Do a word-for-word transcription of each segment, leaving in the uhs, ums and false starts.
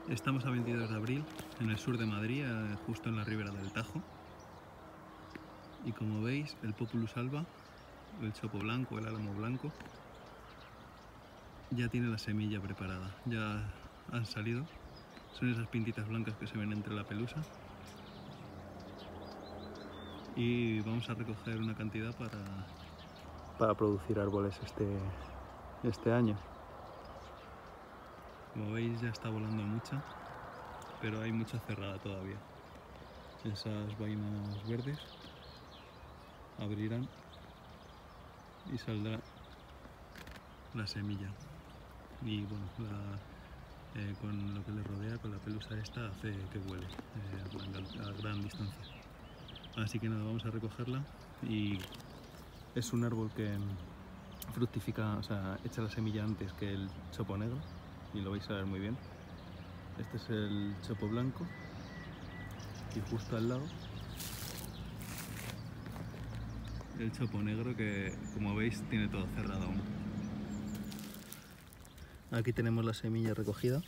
Estamos a veintidós de abril, en el sur de Madrid, justo en la ribera del Tajo. Y como veis, el Populus alba, el chopo blanco, el álamo blanco, ya tiene la semilla preparada. Ya han salido. Son esas pintitas blancas que se ven entre la pelusa. Y vamos a recoger una cantidad para, para producir árboles este, este año. Como veis, ya está volando mucha, pero hay mucha cerrada todavía. Esas vainas verdes abrirán y saldrá la semilla. Y bueno, la, eh, con lo que le rodea, con la pelusa esta, hace que huele eh, a gran distancia. Así que nada, vamos a recogerla. Y es un árbol que fructifica, o sea, echa la semilla antes que el chopo negro, y lo vais a ver muy bien. Este es el chopo blanco, y justo al lado el chopo negro, que como veis tiene todo cerrado aún. Aquí tenemos la semilla recogida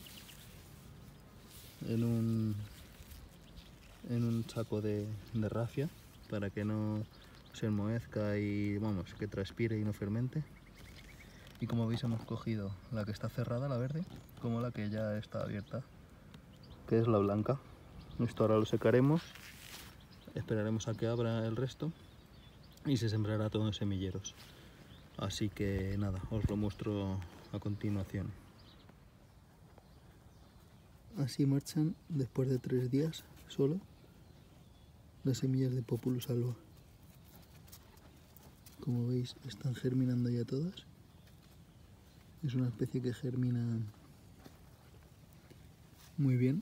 en un, en un saco de, de rafia para que no se enmohezca y vamos, que transpire y no fermente. Y como veis, hemos cogido la que está cerrada, la verde, como la que ya está abierta, que es la blanca. Esto ahora lo secaremos, esperaremos a que abra el resto y se sembrará todo en semilleros. Así que nada, os lo muestro a continuación. Así marchan después de tres días solo las semillas de Populus alba. Como veis, están germinando ya todas. Es una especie que germina muy bien.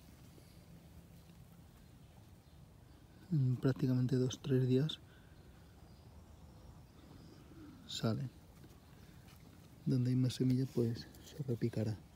En prácticamente dos tres días salen. Donde hay más semillas, pues se repicará.